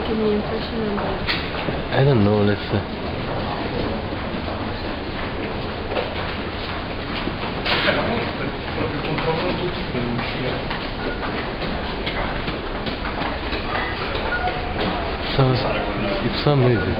che mi impressiona. I don't know, let's see. It's so amazing.